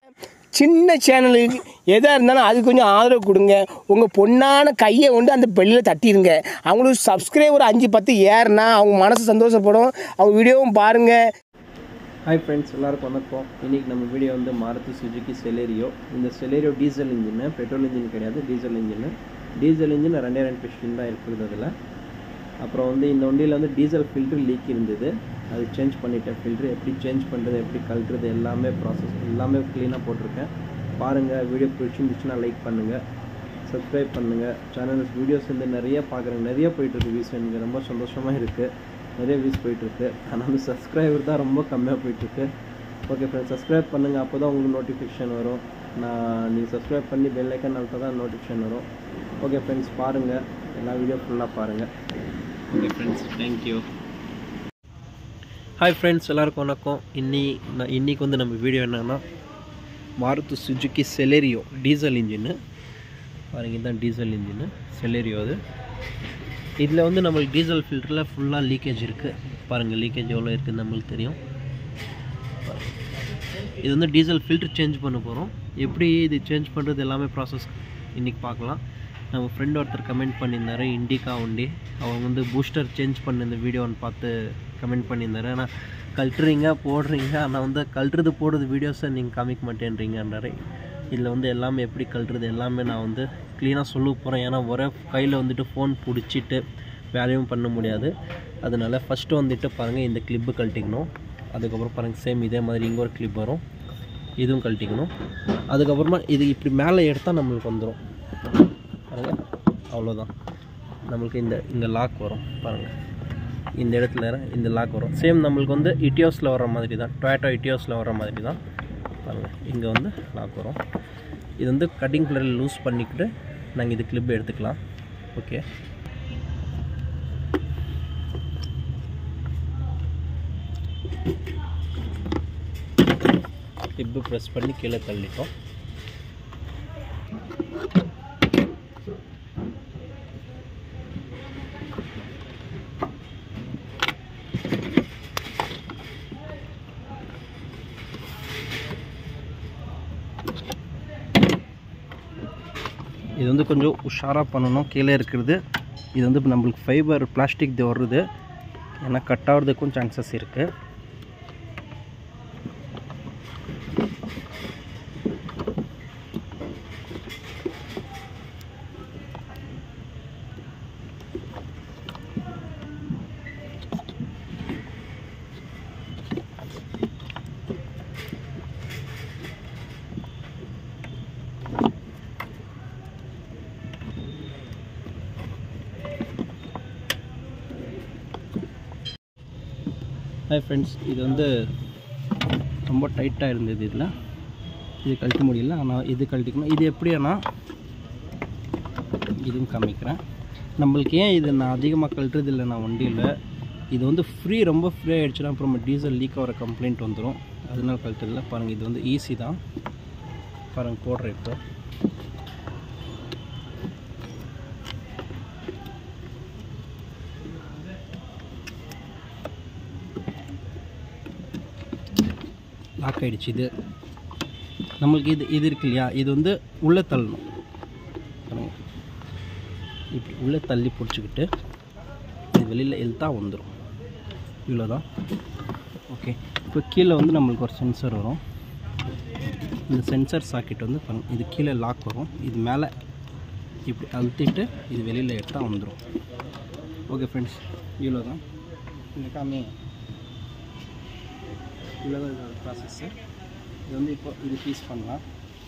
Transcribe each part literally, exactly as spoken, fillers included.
சின்ன சேனலுக்கு எதாக இருந்தாலும் அது கொஞ்சம் ஆதரவு கொடுங்க. உங்கள் பொண்ணான கையை கொண்டு அந்த பெல்லில் தட்டிடுங்க. அவங்களுக்கு சப்ஸ்கிரைபர் அஞ்சு பத்து ஏறுனா அவங்க மனசு சந்தோஷப்படும். அவங்க வீடியோவும் பாருங்கள். ஹாய் ஃப்ரெண்ட்ஸ், எல்லாருக்கும் வணக்கம். இன்றைக்கி நம்ம வீடியோ வந்து மாருதி சுஜுக்கி செலேரியோ. இந்த Celerio diesel engine, petrol engine கிடையாது, டீசல் இன்ஜினு. டீசல் இன்ஜின் ரெண்டே ரெண்டு பிஸ்டின் தான் இருக்குது அதில். அப்புறம் வந்து இந்த வண்டியில் வந்து டீசல் ஃபில்ட்ரு லீக் இருந்தது, அது சேஞ்ச் பண்ணிட்டேன். ஃபில்ட்ரு எப்படி சேஞ்ச் பண்ணுறது, எப்படி கழட்டுறது எல்லாமே ப்ராசஸ் எல்லாமே க்ளீனாக போட்டிருக்கேன். பாருங்கள். வீடியோ பிடிச்சிருந்துச்சுன்னா லைக் பண்ணுங்கள், சப்ஸ்கிரைப் பண்ணுங்கள். சேனல்ஸ் வீடியோஸ் வந்து நிறைய பார்க்குறேன், நிறைய போயிட்டுருக்கு வியூஸ். எனக்கு ரொம்ப சந்தோஷமாக இருக்குது, நிறைய வியூஸ் போயிட்டுருக்கு. ஆனால் வந்து சப்ஸ்கிரைபர் தான் ரொம்ப கம்மியாக போயிட்டுருக்கு. ஓகே ஃப்ரெண்ட்ஸ், சப்ஸ்கிரைப் பண்ணுங்கள், அப்போ தான் உங்களுக்கு நோட்டிஃபிகேஷன் வரும். நான் நீங்கள் சப்ஸ்கிரைப் பண்ணி பெல் ஐக்கன் அழுத்தா தான் நோட்டிஃபிகேஷன் வரும். ஓகே ஃப்ரெண்ட்ஸ், பாருங்கள், எல்லா வீடியோ ஃபுல்லாக பாருங்கள். Okay friends, thank you. Hi friends, எல்லாருக்கும் வணக்கம். இன்னி நான் இன்றைக்கி வந்து நம்ம வீடியோ என்னென்னா மாருதி சுஜுக்கி செலேரியோ டீசல் இன்ஜின்னு. பாருங்க, இதுதான் டீசல் இன்ஜின்னு செலேரியோ. அது இதில் வந்து நம்மளுக்கு டீசல் ஃபில்டரில் ஃபுல்லாக லீக்கேஜ் இருக்குது. பாருங்கள், லீக்கேஜ் எவ்வளோ இருக்குதுன்னு நம்மளுக்கு தெரியும். இது வந்து டீசல் ஃபில்ட்ரு சேஞ்ச் பண்ண போகிறோம். எப்படி இது சேஞ்ச் பண்ணுறது எல்லாமே ப்ராசஸ் இன்றைக்கி பார்க்கலாம். நம்ம ஃப்ரெண்ட் ஒருத்தர் கமெண்ட் பண்ணியிருந்தார், இண்டிகா வண்டி. அவங்க வந்து பூஸ்டர் சேஞ்ச் பண்ண இந்த வீடியோன்னு பார்த்து கமெண்ட் பண்ணியிருந்தார். ஆனால் கழட்டுறீங்க போடுறீங்க, ஆனால் வந்து கழட்டுறது போடுறது வீடியோஸை நீங்கள் காமிக்க மாட்டேன்றீங்கன்றாரு. இதில் வந்து எல்லாமே எப்படி கழட்டுறது எல்லாமே நான் வந்து க்ளீனாக சொல்ல போகிறேன். ஏன்னா ஒரே கையில் வந்துட்டு ஃபோன் பிடிச்சிட்டு வேலையும் பண்ண முடியாது. அதனால் ஃபஸ்ட்டு வந்துட்டு பாருங்கள், இந்த கிளிப்பு கழட்டிக்கணும். அதுக்கப்புறம் பாருங்கள், சேம் இதே மாதிரி இங்கே ஒரு கிளிப் வரும், இதுவும் கழட்டிக்கணும். அதுக்கப்புறமா இது இப்படி மேலே எடுத்தால் நம்மளுக்கு வந்துடும். பாருங்கள், அவ்வளோதான். நம்மளுக்கு இந்த இங்கே லாக் வரும். பாருங்கள், இந்த இடத்துல இந்த லாக் வரும். சேம் நம்மளுக்கு வந்து இட்டியோஸில் வர மாதிரி தான், டொயோட்டோ இட்டியோஸில் வர மாதிரி தான். பாருங்கள், இங்கே வந்து லாக் வரும். இது வந்து கட்டிங் பிளரில் லூஸ் பண்ணிக்கிட்டு நாங்கள் இது கிளிப் எடுத்துக்கலாம். ஓகே, கிளிப்பு ப்ரெஸ் பண்ணி கீழே தள்ளிட்டோம். இது வந்து கொஞ்சம் உஷாராக பண்ணணும். கீழே இருக்கிறது இது வந்து நம்மளுக்கு ஃபைபர் பிளாஸ்டிக் இது வருது, ஏன்னா கட் ஆகிறதுக்கும் சான்சஸ் இருக்குது. ஹாய் ஃப்ரெண்ட்ஸ், இது வந்து ரொம்ப டைட்டாக இருந்தது. இதில் இது கழட்ட முடியல, ஆனால் இது கழட்டிக்கணும். இது எப்படின்னா இதுவும் காமிக்கிறேன். நம்மளுக்கு ஏன் இது நான் அதிகமாக கழட்டுறது இல்லை நான் வண்டியில், இது வந்து ஃப்ரீ ரொம்ப ஃப்ரீ ஆகிடுச்சுன்னா அப்புறம் டீசல் லீக் ஆகிற கம்ப்ளைண்ட் வந்துடும். அதனால கழட்டுறதில்ல. பாருங்கள், இது வந்து ஈஸி தான். பாருங்கள், போடுறேன். இப்போ லாக் ஆகிடுச்சு. இது நம்மளுக்கு இது இது இருக்கு இல்லையா, இது வந்து உள்ளே தள்ளணும். இப்படி உள்ளே தள்ளி பிடிச்சிக்கிட்டு இது வெளியில் இழுத்தா வந்துடும். இவ்வளோதான். ஓகே, இப்போ கீழே வந்து நம்மளுக்கு ஒரு சென்சர் வரும். இந்த சென்சர் சாக்கெட் வந்து இது கீழே லாக் வரும். இது மேலே இப்படி அழுத்திட்டு இது வெளியில் எடுத்தால் வந்துடும். ஓகே ஃப்ரெண்ட்ஸ், இவ்வளோ தான். இந்த காமி இவ்வளோதான் இதோட ப்ராசஸ்ஸு. இது வந்து இப்போ இது பீஸ் பண்ணலாம்.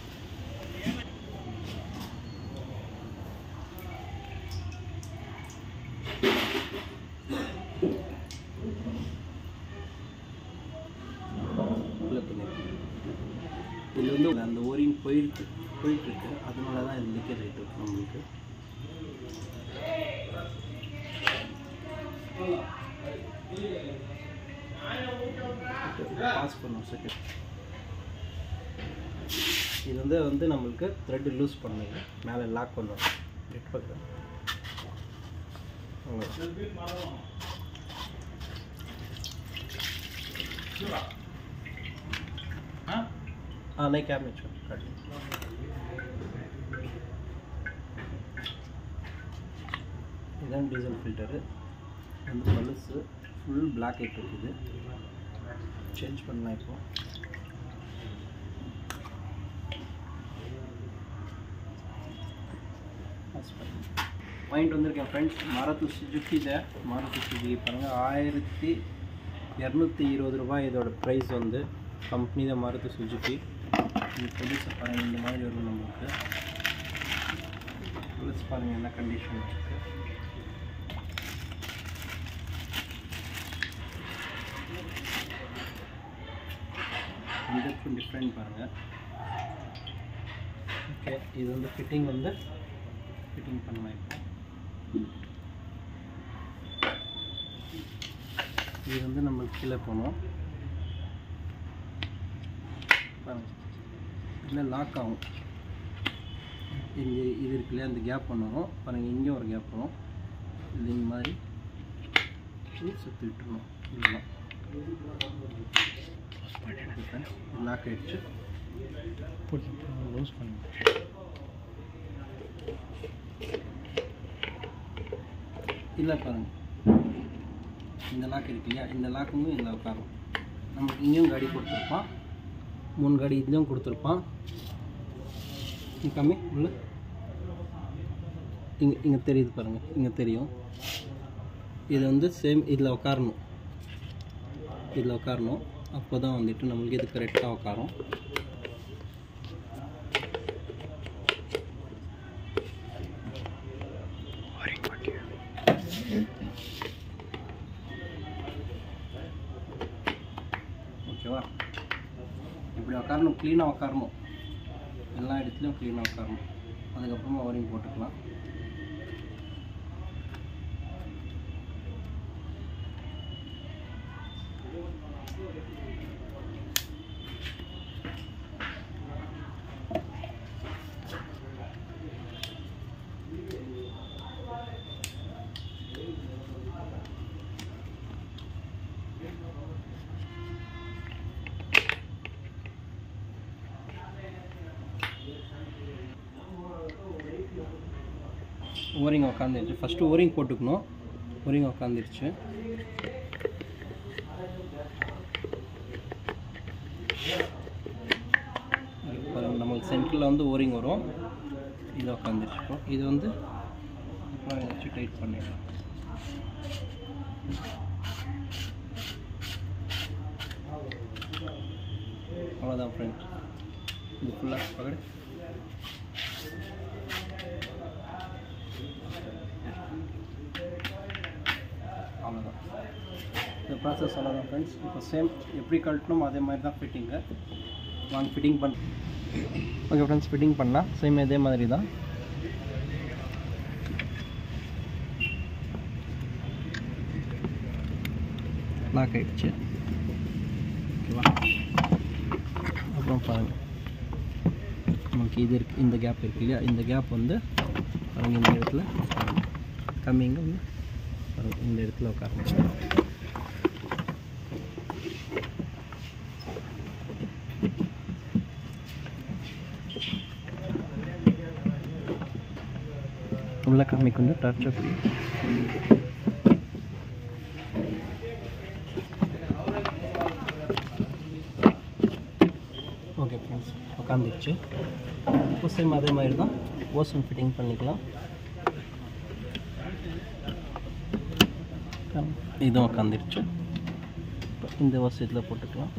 இதில் வந்து அந்த ஓரிங் போயிருக்கு போயிட்டுருக்கு அதனால தான் இது லீக்கேஜ் ஆகிட்டு இருக்கு நம்மளுக்கு. பாஸ் பண்ணும் செகண்ட். இது வந்து வந்து நம்மளுக்கு த்ரெட் லூஸ் பண்ணுங்க, மேலே லாக் பண்ணுவோம். நெட் பக்கம் हाँ नहीं कैब में छोड़ इधर डीजल फिल्टर அந்த பல்ஸ் ஃபுல் பிளாக் ஆயிட்டு இருக்குது சேஞ்ச் பண்ணலாம் இப்போ பாயிண்ட் வந்திருக்கேன் ஃப்ரெண்ட்ஸ் மாருதி சுஜுகி இதை மாருதி சுஜுகி பாருங்கள் ஆயிரத்தி இரநூத்தி இருபது ரூபாய் இதோட ப்ரைஸ் வந்து கம்பெனி தான் மாருதி சுஜுகி இந்த புதுசு பாருங்கள் இந்த மாதிரி வரும் நம்மளுக்கு புதுசு பாருங்கள் என்ன கண்டிஷன் இருக்குது இதுக்கும் டிஃப்ரெண்ட் பாருங்கள் ஓகே இது வந்து ஃபிட்டிங் வந்து ஃபிட்டிங் பண்ணலாம் இப்போ இது வந்து நம்மளுக்கு கீழே போகணும் பாருங்கள் இதில் லாக் ஆகும் இங்கே இது இருக்கு இல்லையா அந்த கேப் பண்ணுவோம் பாருங்கள் இங்கே ஒரு கேப் வரும் இது இந்த மாதிரி சுற்றி விட்டுருணும் இதெல்லாம் லாக் ஆகிடுச்சு லூஸ் பண்ணி இல்லை பாருங்கள் இந்த லாக் இருக்கு இல்லையா இந்த லாக்குங்க இதில் உட்காரும் நமக்கு இங்கேயும் காடி கொடுத்துருப்பான் மூணு காடி இதுலேயும் கொடுத்துருப்பான் இங்கே கம்மி உள்ள இங்கே இங்கே தெரியுது பாருங்கள் இங்கே தெரியும் இது வந்து சேம் இதில் உட்காரணும் இதில் உட்காரணும் அப்போ தான் வந்துட்டு நம்மளுக்கு இது கரெக்டாக உட்காரும் ஓகேவா இப்படி உட்காரணும் க்ளீனாக உட்காரணும் எல்லா இடத்துலையும் க்ளீனாக உட்காரணும் அதுக்கப்புறமா ஒயரிங் போட்டுக்கலாம் ஓரிங் உக்காந்துருச்சு ஃபஸ்ட்டு ஓரிங் போட்டுக்கணும் ஓரிங் உக்காந்துருச்சு நம்மளுக்கு சென்டரில் வந்து ஓரிங் வரும் இது உக்காந்துருச்சு இது வந்து அப்புறம் வச்சு டைட் பண்ணிடலாம் அவ்வளோதான் ஃப்ரெண்ட்ஸ் இது ஃபுல்லாக பகடு அவ்வளோதான் இந்த ப்ராசஸ் அவ்வளோதான் ஃப்ரெண்ட்ஸ் இப்போ சேம் எப்படி கழட்டணும் அதே மாதிரி தான் ஃபிட்டிங்கு வாங்க ஃபிட்டிங் பண்ண ஓகே ஃப்ரெண்ட்ஸ் ஃபிட்டிங் பண்ணலாம் சேம் இதே மாதிரி தான் லாக் ஆகிடுச்சு ஓகேவா அப்புறம் பாருங்கள் நமக்கு இது இருக்கு இந்த கேப் இருக்கு இல்லையா இந்த கேப் வந்து பாருங்கள் இந்த இடத்துல கம்மிங்க வந்து பாருங்கள் இந்த இடத்துல உட்காரணும் உள்ள கம்மிக்கு வந்து டச் அப்படி ஓகே ஃப்ரெண்ட்ஸ் உட்காந்துருச்சு இப்போ சேம் அதே மாதிரி தான் ஓசன் ஃபிட்டிங் பண்ணிக்கலாம் இதுவும் உட்காந்துருச்சு இப்போ இந்த ஓஸ் இதில் போட்டுக்கலாம்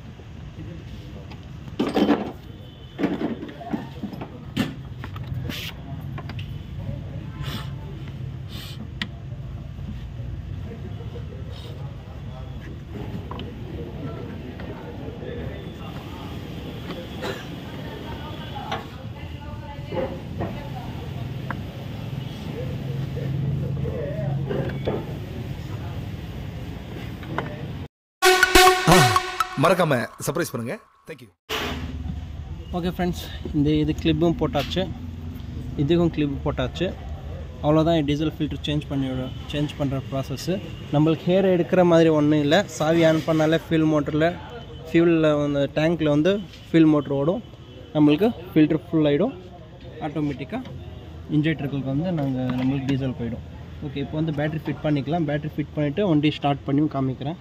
மறக்காம சர்ப்ரைஸ் பண்ணுங்க. Thank you. ஓகே ஃப்ரெண்ட்ஸ், இந்த இது கிளிப்பும் போட்டாச்சு, இதுக்கும் கிளிப் போட்டாச்சு. அவ்வளோதான். டீசல் ஃபில்ட்ரு சேஞ்ச் பண்ணி சேஞ்ச் பண்ணுற ப்ராசஸ்ஸு. நம்மளுக்கு ஹேர் எடுக்கிற மாதிரி ஒன்றும் இல்லை. சாவி ஆன் பண்ணாலே ஃபில் மோட்டரில் ஃபியூலில் வந்து டேங்க்கில் வந்து ஃபியூல் மோட்ரு ஓடும், நம்மளுக்கு ஃபில்ட்ரு ஃபுல் ஆகிடும். ஆட்டோமேட்டிக்காக இன்ஜெக்டர்களுக்கு வந்து நாங்கள் நம்மளுக்கு டீசல் போயிடும். ஓகே, இப்போ வந்து பேட்ரி ஃபிட் பண்ணிக்கலாம். பேட்ரி ஃபிட் பண்ணிவிட்டு வண்டி ஸ்டார்ட் பண்ணியும் காமிக்கிறேன்.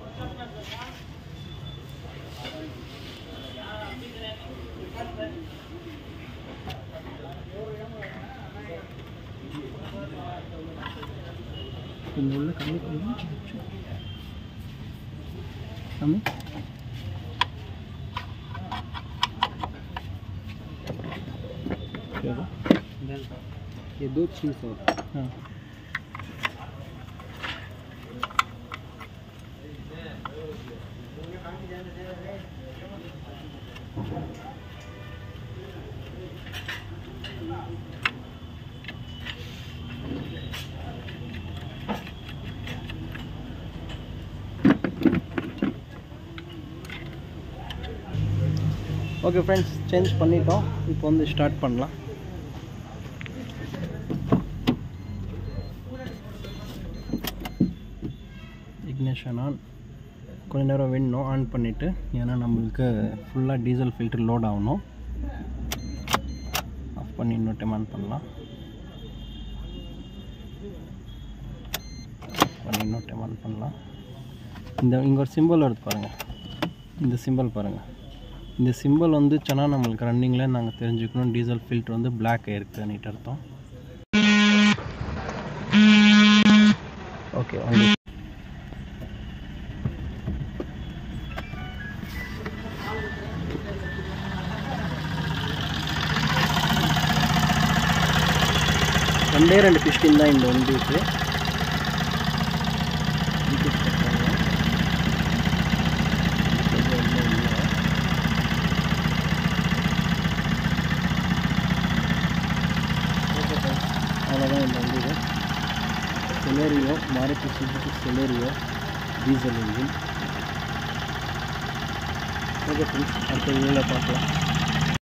இங்கே உள்ள கம்மி பண்ணி கம்மி ये दो चीज़ और हाँ ஓகே ஃப்ரெண்ட்ஸ், சேஞ்ச் பண்ணிட்டோம். இப்போ வந்து ஸ்டார்ட் பண்ணலாம். Ignition on. கொஞ்ச நேரம் வேணும் ஆன் பண்ணிவிட்டு, ஏன்னா நம்மளுக்கு ஃபுல்லாக டீசல் ஃபில்டர் லோட் ஆகணும். ஆஃப் பண்ணி இன்னொரு டைம் ஆன் பண்ணலாம். ஆஃப் பண்ணி இன்னொரு டைம் ஆன் பண்ணலாம். இந்த இங்கே ஒரு சிம்பிள் வருது பாருங்கள், இந்த சிம்பிள் பாருங்கள். இந்த சிம்பிள் வந்துச்சுன்னா நம்மளுக்கு ரன்னிங்கில் நாங்கள் தெரிஞ்சுக்கணும் டீசல் ஃபில்ட்ரு வந்து பிளாக் ஆகிருக்குன்னுட்டு அர்த்தம். ஓகே, வந்து ரெண்டே ரெண்டு பிஸ்டின் தான் இந்த வண்டிக்கு. அவ்வளோதான் இந்த வண்டிக்கு. Celerio, Maruti Suzuki Celerio diesel engine. Okay friends, அடுத்த வீடியோவில் பார்க்கலாம்.